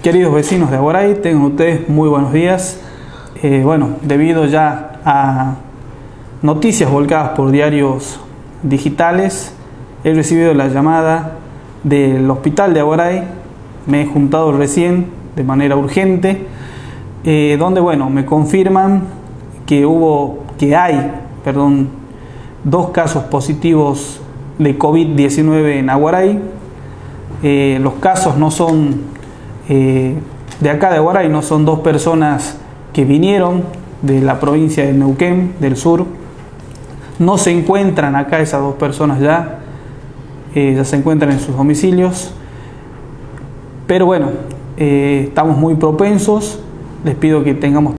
Queridos vecinos de Aguaray, tengan ustedes muy buenos días. Debido ya a noticias volcadas por diarios digitales, he recibido la llamada del hospital de Aguaray. Me he juntado recién de manera urgente, donde me confirman que hay 2 casos positivos de COVID-19 en Aguaray. Los casos no son de acá de Aguaray, no son 2 personas que vinieron de la provincia de Neuquén, del sur. No se encuentran acá esas 2 personas ya se encuentran en sus domicilios. Pero estamos muy propensos. Les pido que tengamos